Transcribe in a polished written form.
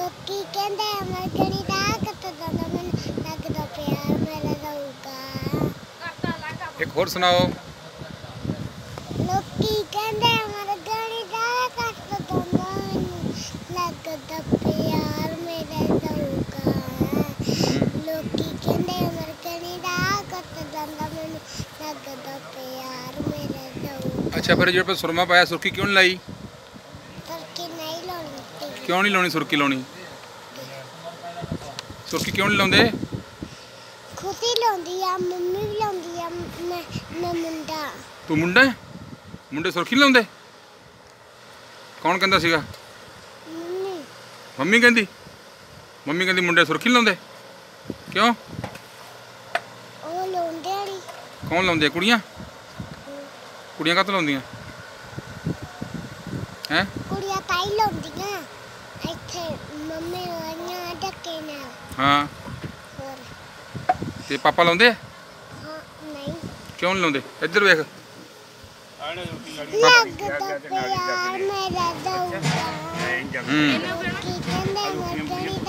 ਲੋਕੀ ਕਹਿੰਦੇ ਮਰਗਣੀ ਦਾ ਕੱਟਦਾ ਨਾ ਮੈਨੂੰ ਲੱਗਦਾ ਪਿਆਰ ਮੇਰਾ ਰਹੂਗਾ। ਇੱਕ ਹੋਰ ਸੁਣਾਓ। ਲੋਕੀ ਕਹਿੰਦੇ ਮਰਗਣੀ ਦਾ ਕੱਟਦਾ ਨਾ ਮੈਨੂੰ ਲੱਗਦਾ ਪਿਆਰ ਮੇਰਾ ਰਹੂਗਾ। ਲੋਕੀ ਕਹਿੰਦੇ ਮਰਗਣੀ ਦਾ ਕੱਟਦਾ ਨਾ ਮੈਨੂੰ ਲੱਗਦਾ ਪਿਆਰ ਮੇਰਾ ਰਹੂਗਾ। ਅੱਛਾ ਫਿਰ ਜਿਹੜਾ ਸੁਰਮਾ ਪਾਇਆ ਸੁਰਖੀ ਕਿਉਂ ਨਹੀਂ ਲਾਈ? ਸੁਰਖੀ ਨਹੀਂ ਲਾਉਣੀ। ਕਿਉਂ ਨਹੀਂ ਲਾਉਣੀ ਸੁਰਖੀ ਲਾਉਣੀ? ਸੁਰਖੀ ਕਿਉਂ ਨਹੀਂ ਲਾਉਂਦੇ? ਖੁਸ਼ੀ ਲਾਉਂਦੀ ਆ, ਮੰਮੀ ਵੀ ਲਾਉਂਦੀ ਆ, ਮੈਂ ਮੁੰਡਾ। ਤੂੰ ਮੁੰਡਾ ਹੈ? ਮੁੰਡੇ ਸੁਰਖੀ ਲਾਉਂਦੇ? ਕੌਣ ਕਹਿੰਦਾ ਸੀਗਾ? ਮੰਮੀ। ਮੰਮੀ ਕਹਿੰਦੀ? ਮੰਮੀ ਕਹਿੰਦੀ ਮੁੰਡੇ ਸੁਰਖੀ ਲਾਉਂਦੇ? ਕਿਉਂ? ਉਹ ਲਾਉਂਦੇ ਨਹੀਂ। ਕੌਣ ਲਾਉਂਦੇ? ਕੁੜੀਆਂ? ਕੁੜੀਆਂ ਕਾਹਤੋਂ ਲਾਉਂਦੀਆਂ ਹੈ? ਕੁੜੀਆਂ ਤਾਂ ਹੀ ਲਾਉਂਦੀਆਂ ਇੱਥੇ ਮੰਮੀ ਵਾਲੀਆਂ ਡੱਕੇ ਨਾਲ। ਹਾਂ ਹੋਰ ਤੇ ਪਾਪਾ ਲਾਉਂਦੇ ਆ? ਹਾਂ ਨਹੀਂ। ਕਿਉਂ ਨਹੀਂ ਲਾਉਂਦੇ? ਇੱਧਰ ਵੇਖ। ਲੱਗਦਾ ਪਿਆਰ ਮੇਰਾ ਰਹੂਗਾ। ਹੂੰ ਲੋਕੀ ਕਹਿੰਦੇ ਮਰਗਣੀ